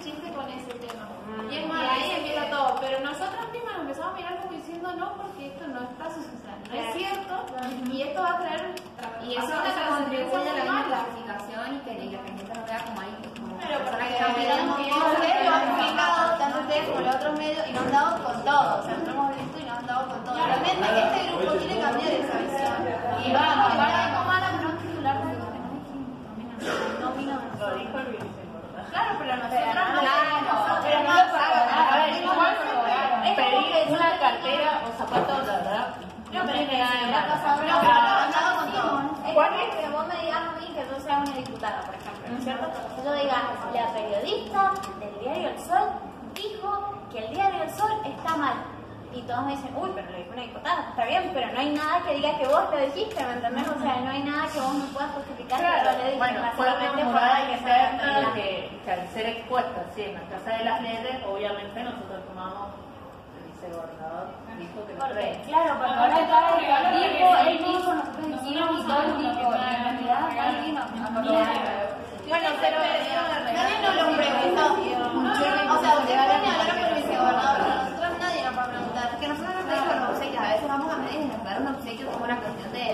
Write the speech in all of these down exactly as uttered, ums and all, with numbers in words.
chiste con ese tema. Y es más, ahí empieza todo. Pero nosotros mismos nos empezamos a mirar como diciendo no, porque esto no está sucediendo, no es cierto, y esto va a traer. Y eso contribuye a la clasificación y que la gente no vea como ahí. Pero porque ustedes lo han explicado tanto ustedes como los otros medios y nos han dado con todo. O sea, nosotros hemos visto y nos han dado con todo. Realmente este grupo tiene que cambiar esa visión. Y va a comparar con Mara, pero no titular de lo que no dijimos. No vino de Lo dijo el vicegobernador. Claro, pero nosotros no. Claro, pero no lo pagaron. A ver, igual pedir una cartera o zapatos, ¿verdad? No, pero es que nada de malo. pero nos han dado con todo. ¿Cuál es? Que vos me digas a mí que yo sea una diputada, por ejemplo, ¿no es cierto? Que yo diga, la periodista del diario El Sol dijo que el diario El Sol está mal. Y todos me dicen, uy, pero lo dijo una diputada, está bien, pero no hay nada que diga que vos lo dijiste, ¿me entendés? O sea, no hay nada que vos me puedas justificar Claro, que yo le dije. bueno, fue una básicamente por jugada algo que sea interna realidad. que, que al ser expuesta, sí, en la Casa de las Letras, obviamente nosotros tomamos el vicegobernador, dijo que lo Porque, trae. claro, porque ahora está el dijo, él dijo, nosotros dijimos y todo el dijo, y en realidad alguien nos Bueno, pero nadie nos lo preguntó. O sea, ustedes pueden hablar por el vicegobernador, pero nosotros nadie nos va a preguntar. Que nosotros no pedimos los obsequios, a veces vamos a medios y nos dan un obsequio como una cuestión de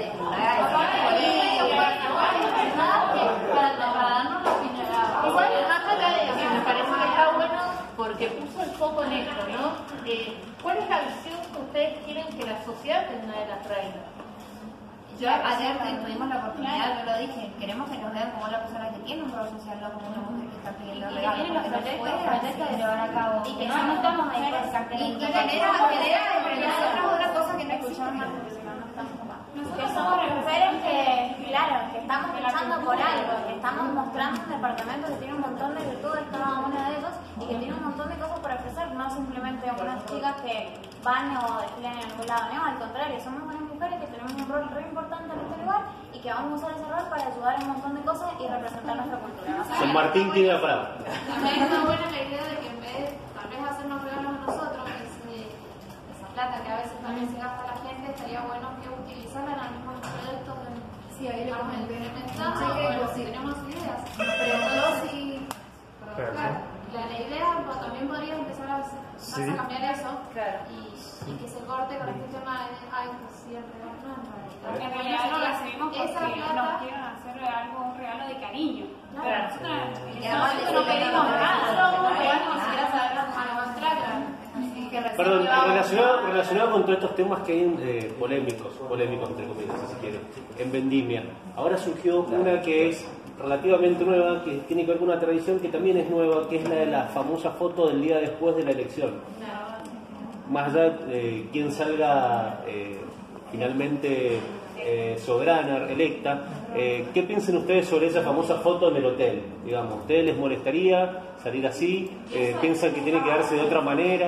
Para trasladarnos la opinión. igual me parece que está bueno porque puso el foco en esto, ¿no? Eh, ¿Cuál es la visión que ustedes quieren que la sociedad tenga de las reinas? Yo ayer tuvimos la oportunidad, yo lo dije, queremos que nos vean como la persona que tiene un rol social, no como una mujer que está pidiendo regalos, porque no puede llevar a cabo. y que no estamos ahí por cartel. Y que genera, genera entre nosotros otra cosa que no escuchamos más, porque si no, no estamos capaz. Que somos mujeres que, claro, que estamos luchando por algo, que estamos mostrando un departamento que tiene un montón de virtudes cada una de ellos y que tiene un montón de cosas por ofrecer, no simplemente unas chicas que van o desfilan en algún lado, no, al contrario, somos unas mujeres que tenemos un rol re importante en este lugar y que vamos a usar ese rol para ayudar a un montón de cosas y representar nuestra cultura. San Martín tiene la palabra. También está buena la idea de que en vez de tal vez hacernos regalos a nosotros, ese, esa plata que a veces también se gasta la gente, estaría bueno que utilizaran a los mismos proyectos de Sí, ahí lo comenté. bueno, si tenemos ideas. Pero yo sí. Claro. Claro, la, la idea pues, también podría empezar a, hacer, Sí. a cambiar eso Claro. y, y que se corte con este tema de ay, pues sí, el regalo no es En realidad. realidad lo recibimos Esa porque plata- nos quieren hacer algo, un regalo de cariño. Claro. Nosotros en Y ese además momento no decirle que pedimos no, nada. Nosotros como podemos ni siquiera saber al contrario. Perdón, relacionado, relacionado con todos estos temas que hay eh, polémicos, polémicos entre comillas, si quieren, en Vendimia. Ahora surgió una que es relativamente nueva, que tiene que ver con una tradición que también es nueva, que es la de la famosa foto del día después de la elección. Más allá de quién salga eh, finalmente eh, soberana, electa, eh, ¿qué piensan ustedes sobre esa famosa foto en el hotel? Digamos, ¿ustedes les molestaría salir así? Eh, ¿Piensan que tiene que darse de otra manera?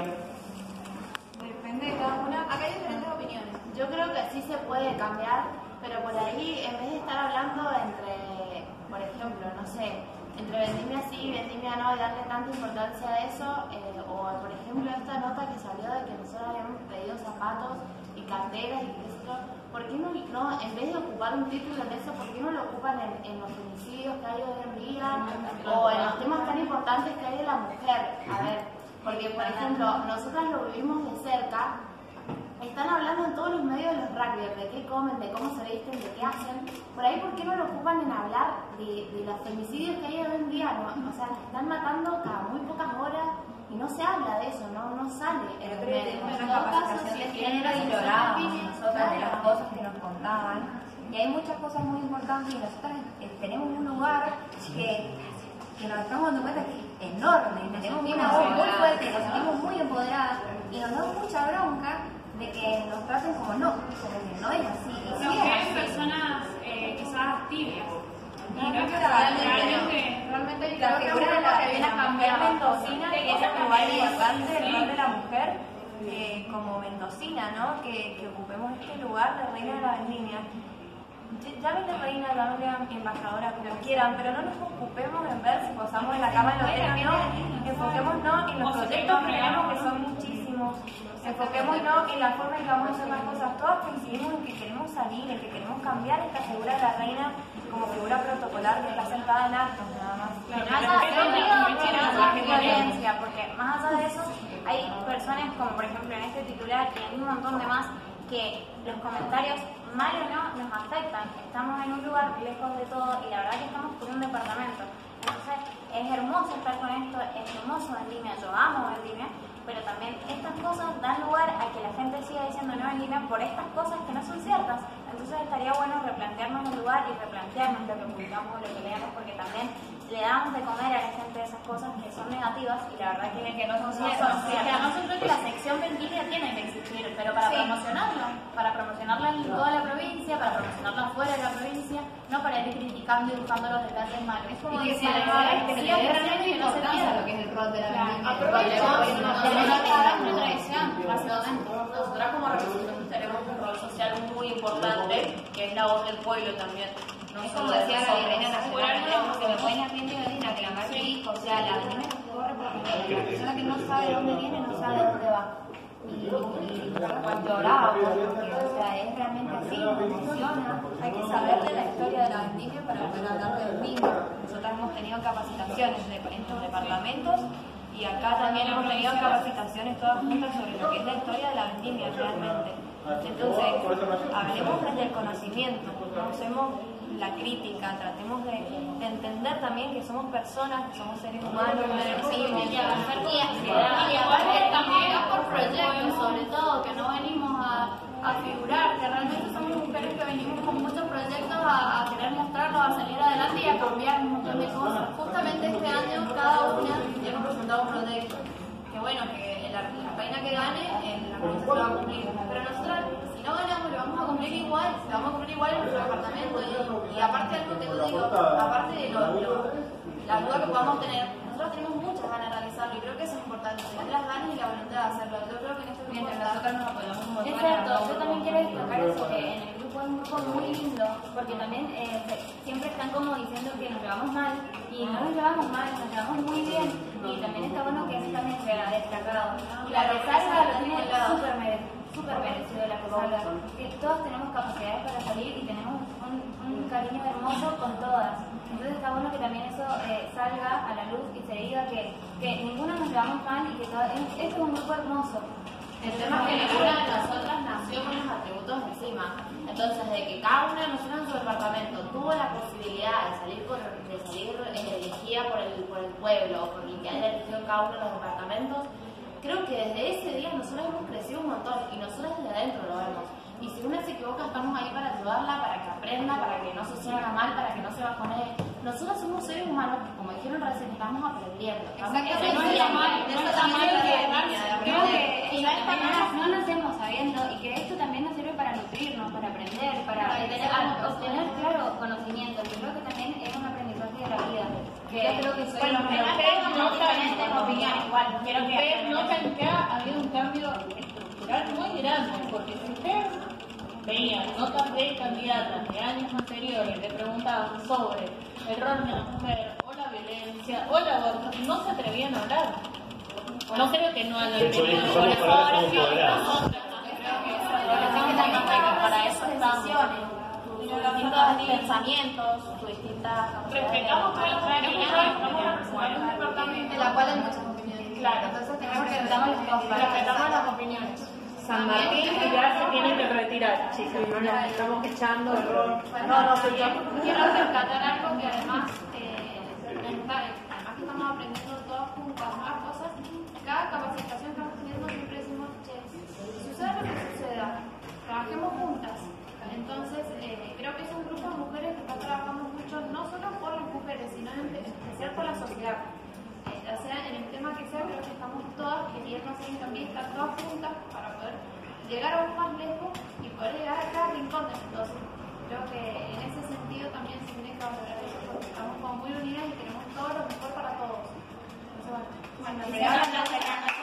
Depende de cada una. Acá hay diferentes opiniones. Yo creo que sí se puede cambiar, pero por ahí, en vez de estar hablando entre, por ejemplo, no sé, entre vendimia sí y vendimia no, y darle tanta importancia a eso, eh, o por ejemplo esta nota que salió de que nosotros habíamos pedido zapatos y carteras y qué sé yo, ¿por qué no, no, en vez de ocupar un título en eso, por qué no lo ocupan en, en los femicidios que hay hoy en día, o en los temas tan importantes que hay de la mujer? A ver, porque por ejemplo, nosotras lo vivimos de cerca. Están hablando en todos los medios de los rugbyers, de qué comen, de cómo se visten, de qué hacen. Por ahí, ¿por qué no lo ocupan en hablar de, de los femicidios que hay hoy en día? No, o sea, están matando cada muy pocas horas y no se habla de eso, no, no sale. El otro día tuvimos una capacitación de género y llorábamos nosotras de las cosas que nos contaban. Y hay muchas cosas muy importantes y nosotras eh, tenemos un lugar que, que nos estamos dando cuenta que es enorme, y tenemos una voz muy fuerte, nos sentimos muy empoderadas y nos da mucha bronca de que nos traten como no, como que no es así. Y Nos sí es quieren así. personas eh, quizás tibias. Y no es que Realmente, realmente, Realmente La figura de la, de la mujer mendocina, que es igual importante el rol de la mujer eh, como mendocina, ¿no? Que, que ocupemos este lugar de reina de la vendimia. Llámenle reina, llámenle embajadora, como quieran, pero no nos ocupemos en ver si posamos en la cama en el hotel, no. Enfoquémonos en los proyectos que tenemos, que son muchísimos. Enfoquémonos en la forma en que vamos a hacer las cosas. Todos coincidimos en que queremos salir, en que queremos cambiar esta figura de la reina como figura protocolar que está sentada en actos, nada más. Nada, yo pido que particular y en un montón de más, que los comentarios, mal o no, nos afectan. Estamos en un lugar lejos de todo y la verdad que estamos por un departamento. Entonces es hermoso estar con esto, es hermoso Vendimia, yo amo Vendimia, pero también estas cosas dan lugar a que la gente siga diciendo no Vendimia por estas cosas que no son ciertas. Entonces estaría bueno replantearnos el lugar y replantearnos lo que publicamos o lo que leemos, porque también le damos de comer a la gente esas cosas que son negativas y la verdad que, que no son ciertas. Sí, que además yo creo que la sección Vendimia tiene que existir, pero para Sí. promocionarlo, para promocionarla en toda la provincia, para promocionarla fuera de la provincia, no para ir criticando y buscando los detalles malos. Es como Y que decir, se le "Ay, dé- que sí, le dé que realmente no se importancia a pierda". lo que es el rol de la vendimia. Aprovechamos, Porque, tenemos porque, una gran tradición, básicamente. Nosotras como representantes tenemos un rol social muy importante, que es la voz del pueblo también. No Es solo como de decía la nosotros. Irene Nacional, que me pueden aprender a venir a que la marca dijo, o sea, la vendimia no corre por la persona que no sabe de dónde viene, no sabe de dónde va. Y, y cuando lloraba, porque, o sea, es realmente así, nos emociona. Hay que saber de la historia de la vendimia para poder hablar de vendimia. Nosotros hemos tenido capacitaciones de, en estos departamentos y acá también hemos tenido capacitaciones todas juntas sobre lo que es la historia de la vendimia realmente. Entonces, hablemos desde el conocimiento, no usemos la crítica, tratemos de, de entender también que somos personas, que somos seres humanos, sensibles. Y aparte también es por proyectos, sobre todo, que no venimos a, a figurar, que realmente somos mujeres que venimos con muchos proyectos a, a querer mostrarlos, a salir adelante y a cambiar un montón de cosas. Justamente este año cada una hemos presentado un proyecto. Que bueno, que la, la reina que gane, eh, la provincia se va a cumplir. Pero nosotros, si no ganamos, lo vamos a cumplir igual, lo vamos a cumplir igual en nuestro departamento. Y, y aparte de algo que te digo, aparte de lo, lo, la duda que podamos tener, nosotros tenemos muchas ganas de realizarlo y creo que eso es importante, tener las ganas y la voluntad de hacerlo. Yo creo que en este grupo Mientras está- nosotros nos apoyamos un montón. Exacto, yo también quiero destacar eso, que en el grupo es un grupo muy lindo, porque también eh, se- siempre están como diciendo que nos llevamos mal, y no nos llevamos mal, nos llevamos muy bien, y también está bueno que eso también sea destacado. Y la que salga lo tiene súper mere- súper merecido la que salga, que todos tenemos capacidades para salir y tenemos un, un cariño hermoso con todas. Entonces está bueno que también eso eh, salga a la luz y se diga que, que ninguno nos llevamos mal y que todo, es- esto es un grupo hermoso. El tema es que ninguna de nosotras nació con los atributos encima. Entonces, de que cada una de nosotras en su departamento tuvo la posibilidad de salir, por, de salir eh, elegida por el, por el pueblo o por el que haya elegido cada uno de los departamentos, creo que desde ese día nosotros hemos crecido un montón y nosotros desde adentro lo vemos. Y si una se equivoca, estamos ahí para ayudarla, para que aprenda, para que no se sienta mal, para que no se bajone. Nosotros somos seres humanos que, como dijeron recién, estamos aprendiendo. Estamos Exactamente. no está mal, eso no está también mal es que- la línea de Creo aprender. que no, está mal, no nacemos sabiendo y que esto también nos sirve para nutrirnos, para aprender, para tener a- algo. obtener, claro, conocimiento. Yo creo que también es un aprendizaje de la vida. Que yo creo que soy Bueno, pero ustedes notan, diferentes opiniones, igual, quiero que ustedes notan que ha habido un cambio estructural muy grande, porque si ustedes veían notas de candidatas de años anteriores, le preguntaban sobre el rol de la mujer, o la violencia, o el aborto, y no se atrevían a hablar. No creo que no hayan De hecho, tenido somos mejores palabras como opciones. empoderadas. para eso estamos. Tus distintos pensamientos, tus distintas. Respetamos a la realidad, estamos representando un departamento. De la cual hay muchas opiniones. Claro, Entonces tenemos que respetamos las dos respetamos las opiniones. San Martín ya se tiene que retirar, chicas, no nos estamos echando el rol. No, no, soy yo. Quiero rescatar algo que además, eh, está- además que estamos aprendiendo todas juntas nuevas cosas, cada capacitación que vamos teniendo siempre decimos, che, suceda lo que suceda, trabajemos juntas. Entonces, eh, creo que es un grupo de mujeres que está trabajando mucho, no solo por las mujeres, sino en especial por la sociedad. Eh, o sea, en el tema que sea, creo que estamos todas queriendo hacer hincapié, estar todas juntas para poder llegar aún más lejos y poder llegar a cada rincón de Mendoza. Creo que en ese sentido también se tiene que valorar eso, porque estamos como muy unidas y queremos todo lo mejor para todos. Entonces, bueno, Bueno,